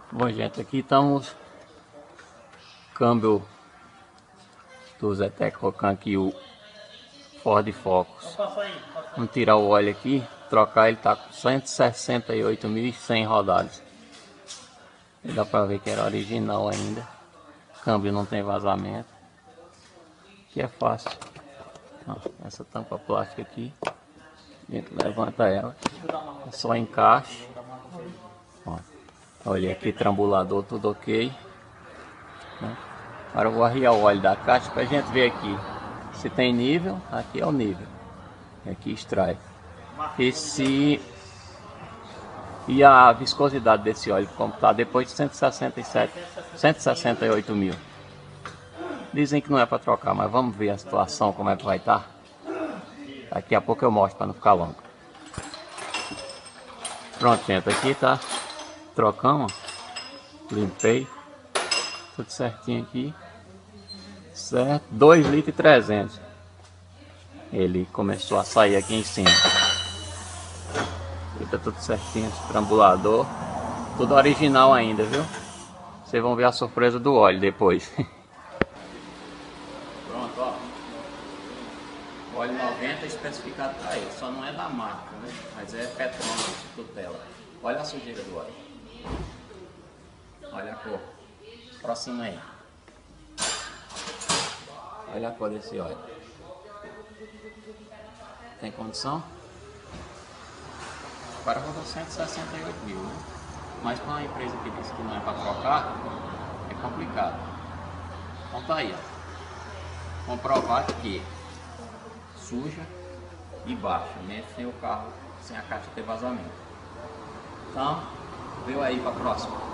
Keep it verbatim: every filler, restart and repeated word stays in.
Bom, gente, aqui estamos câmbio do Zetec, colocando aqui o Ford Focus. Vamos tirar o óleo aqui, trocar. Ele tá com cento e sessenta e oito mil e cem rodadas. E dá pra ver que era original ainda. O câmbio não tem vazamento. Aqui é fácil. Ó, essa tampa plástica aqui, a gente levanta ela, é só encaixe. Ó, olha aqui, trambulador tudo ok, né? Agora eu vou arriar o óleo da caixa pra gente ver aqui se tem nível. Aqui é o nível, aqui extrai. E se e a viscosidade desse óleo, como está depois de cento e sessenta e sete, cento e sessenta e oito mil. Dizem que não é para trocar, mas vamos ver a situação como é que vai estar. Daqui a pouco eu mostro para não ficar longo. Pronto, gente, aqui tá trocamos, limpei tudo certinho aqui, certo? dois litros e trezentos. Ele começou a sair aqui em cima. Tá tudo certinho, esse trambulador, tudo original ainda, viu? Vocês vão ver a surpresa do óleo depois. Pronto, ó. Óleo noventa especificado para ele, só não é da marca, né? Mas é Petronas, tutela. Olha a sujeira do óleo. Olha a cor. Próximo aí. Olha a cor desse óleo. Tem condição? Agora rodou cento e sessenta e oito mil, né? Mas para uma empresa que diz que não é para trocar, é complicado. Então tá aí, ó. Comprovar que suja e baixa, mesmo sem o carro, sem a caixa ter vazamento. Então, veio aí para a próxima.